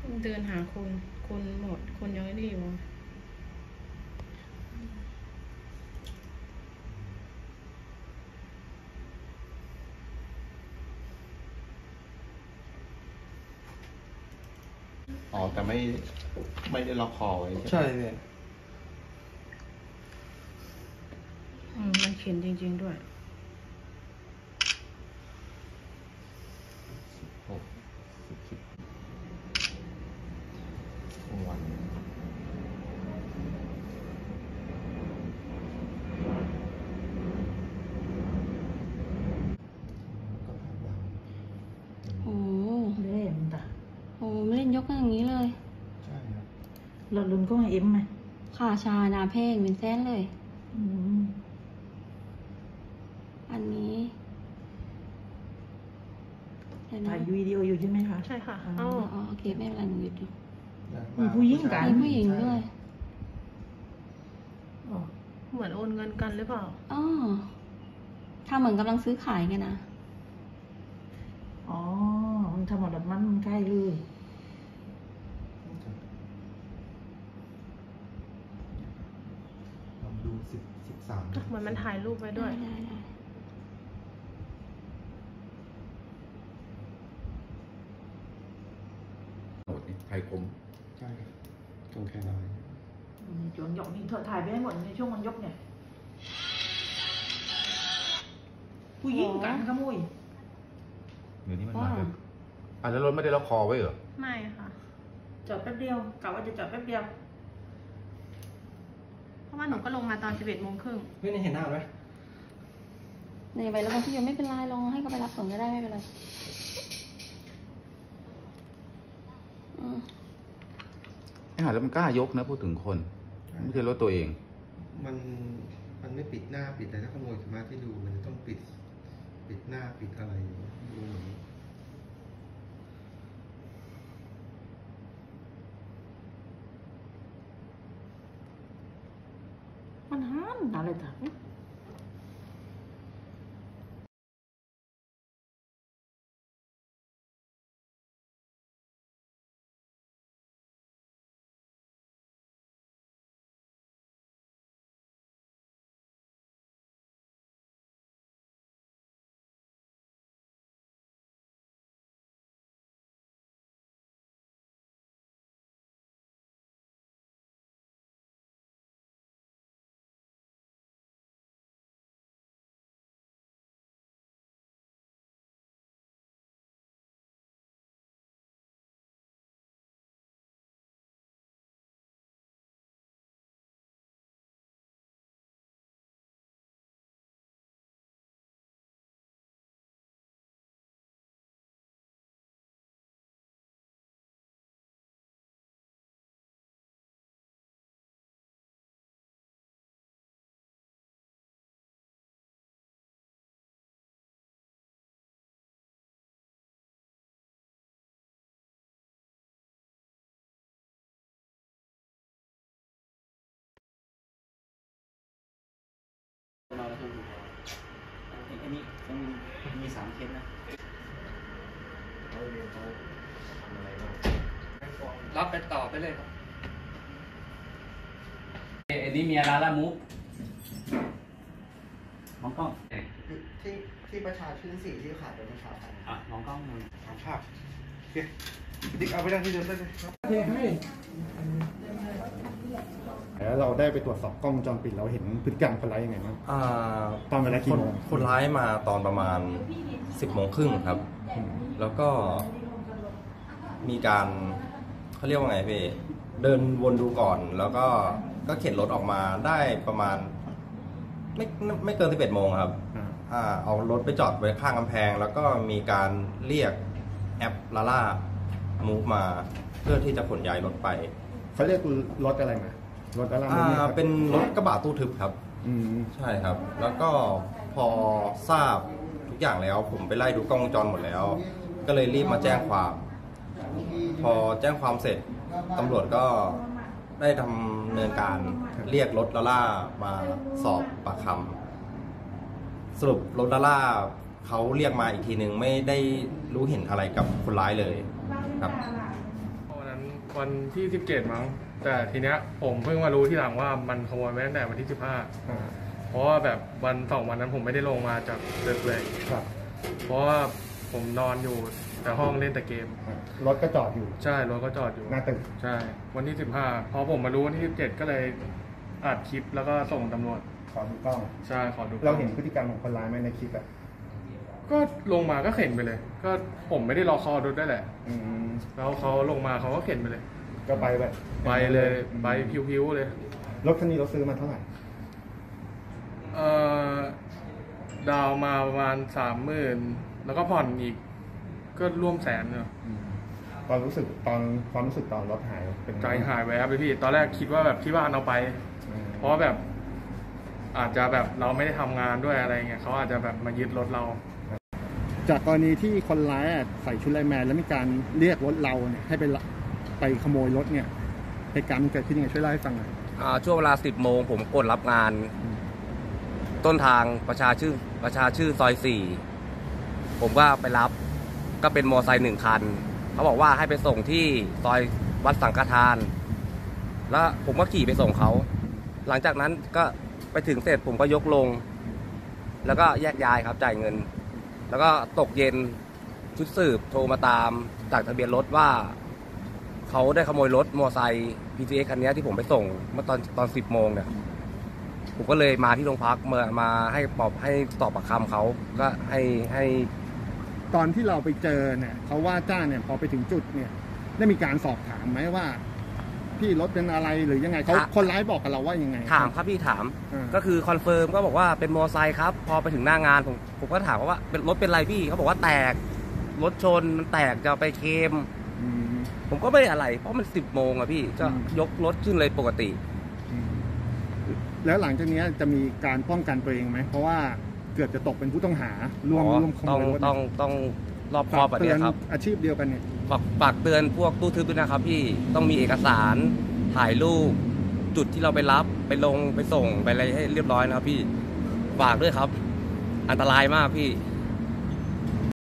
เดินหาคนหมดคนยังไม่ได้อยู่อ๋อแต่ไม่ได้ล็อกคอไว้ใช่เลยมันเขียนจริงๆด้วยวันโอ้เล่มตาโหไม่เล่นยกกันอย่างนี้เลยใช่ครับหลอดลุ้นก็เอ็มไหมขาชานาเพ่งเป็นเส้นเลยอันนี้ถ่ายวิดีโออยู่ใช่ไหมคะใช่ค่ะอ๋อโอเคไม่เป็นไรหนูหยุดอยู่มีผู้หญิงกันมีผู้หญิงด้วยเหมือนโอนเงินกันหรือเปล่าอ๋อถ้าเหมือนกำลังซื้อขายกันนะอ๋อมันทำหมดมันใกล้เลยลองดู13 เหมือนมันถ่ายรูปไว้ด้วยได้โหดนี่ไทยคมใช่ครับต้องแค่น้อยช่วงยกนี่เธอถ่ายไปให้หมดในช่วงมันยกเนี่ยผู้หญิงกันขโมยเดี๋ยวนี้มันมาแบบแล้วรถไม่ได้ล็อกคอไว้เหรอไม่ค่ะจอดแป๊บเดียวกะว่าจะจอดแป๊บเดียวเพราะว่าหนูก็ลงมาตอน11:30 ไม่ได้เห็นหน้าไหมในใบรับรองที่ยังไม่เป็นไรลองให้เขาไปรับส่งก็ได้ไม่เป็นไรแล้วมันกล้ายกนะพูดถึงคนไม่ใช่รถตัวเองมันไม่ปิดหน้าปิดอะไรถ้าขโมยมาที่ดูมันจะต้องปิดหน้าปิดอะไรดูเหมือนมันห้ามอะไรต่างอันนี้ต้องมี3 เคสนะรับไปต่อไปเลยครับอันนี้มีร้านละมุกมองกล้องที่ประชาชื่นสีที่ขายเป็นประชาพันธ์มองกล้องภาพโอเคดิ๊กเอาไปได้ที่เดิมได้เลยครับแล้วเราได้ไปตรวจสอบกล้องวงจรปิดเราเห็นพฤติกรรมคนร้ายยังไงบ้างตอนเวลากี่โมงคนร้ายมาตอนประมาณ10:30ครับแล้วก็มีการเขาเรียกว่าไงพี่เดินวนดูก่อนแล้วก็เข็นรถออกมาได้ประมาณไม่เกิน11:00 นครับเอารถไปจอดไว้ข้างกำแพงแล้วก็มีการเรียกแอปลาล่ามูฟมาเพื่อที่จะขนย้ายรถไปเขาเรียกรถอะไรมารถอะไรเป็นรถกระบะตู้ทึบครับใช่ครับแล้วก็พอทราบทุกอย่างแล้วผมไปไล่ดูกล้องวงจรหมดแล้วก็เลยรีบมาแจ้งความพอแจ้งความเสร็จตำรวจก็ได้ดำเนินการเรียกรถลาล่ามาสอบปากคำสรุปรถลาล่าเขาเรียกมาอีกทีหนึ่งไม่ได้รู้เห็นอะไรกับคนร้ายเลยครับวันนั้นวันที่17มั้งแต่ทีเนี้ยผมเพิ่งมารู้ทีหลังว่ามันขโมยไปตั้งแต่วันที่15เพราะว่าแบบวัน2 วันนั้นผมไม่ได้ลงมาจากดึกเลยครับเพราะว่าผมนอนอยู่แต่ห้องเล่นแต่เกมรถก็จอดอยู่ใช่รถก็จอดอยู่หน้าตึกใช่วันที่15พอผมมารู้วันที่17ก็เลยอัดคลิปแล้วก็ส่งตำรวจขอดูกล้องใช่ขอดูเราเห็นพฤติกรรมของคนร้ายไหมในคลิปอ่ะก็ลงมาก็เข็นไปเลย ก็ผมไม่ได้รอคอรถได้วยแหละอืมแล้วเขาลงมาเขาก็เข็นไปเลยก็ไปแบบไปเลยไปพิวๆเลยรถคันนี้เราซื้อมาเท่าไหร่ดาวมาประมาณ30,000แล้วก็ผ่อนอีกก็ร่วม100,000เนอะความรู้สึกตอนรถหายเป็นไงใจหายแวบเลยพี่ตอนแรกคิดว่าแบบที่บ้านเอาไป เพราะแบบอาจจะแบบเราไม่ได้ทำงานด้วยอะไรเงี้ยเขาอาจจะแบบมายึดรถเราจากกรณีที่คนร้ายใส่ชุดไลน์แมนแล้วมีการเรียกรถเราเนี่ยให้ไปขโมยรถเนี่ยเหตุการณ์มันเกิดขึ้นยังไงช่วยเล่าให้ฟังหน่อยช่วงเวลา 10 โมงผมกดรับงาน ต้นทางประชาชื่อซอย 4 ผมก็ไปรับก็เป็นมอไซค์1 คันเขาบอกว่าให้ไปส่งที่ซอยวัดสังฆทาน แล้วผมก็ขี่ไปส่งเขาหลังจากนั้นก็ไปถึงเสร็จผมก็ยกลง แล้วก็แยกย้ายครับจ่ายเงิน แล้วก็ตกเย็นชุดสืบโทรมาตามจากทะเบียนรถว่าเขาได้ขโมยรถมอไซค์ PCX คันนี้ที่ผมไปส่งเมื่อตอน 10 โมงเนี่ยผมก็เลยมาที่โรงพักมาให้สอบปากคำเขาก็ให้ตอนที่เราไปเจอเนี่ยเขาว่าจ้างเนี่ยพอไปถึงจุดเนี่ยได้มีการสอบถามไหมว่าพี่รถเป็นอะไรหรือยังไงเขาคนร้ายบอกกับเราว่ายังไงถามครับพี่ถามาก็คือคอนเฟิร์มก็บอกว่าเป็นมอไซค์ครับพอไปถึงหน้างานผมก็ถามว่าเป็นรถเป็นไรพี่เขาบอกว่าแตกรถชนมันแตกจะเอาไปเคลมอืมผมก็ไม่ได้อะไรเพราะมัน 10 โมงอะพี่ก็ยกรถขึ้นเลยปกติอืมแล้วหลังจากนี้จะมีการป้องกันตัวเองไหมเพราะว่าเกือบจะตกเป็นผู้ต้องหาร่วมขโมยรถต้องรอบคอบแบบนี้ครับอาชีพเดียวกันเนี่ยฝากเตือนพวกตู้ทึบด้วยนะครับพี่ต้องมีเอกสารถ่ายรูปจุดที่เราไปรับไปลงไปส่งไปอะไรให้เรียบร้อยนะครับพี่ฝากด้วยครับอันตรายมากพี่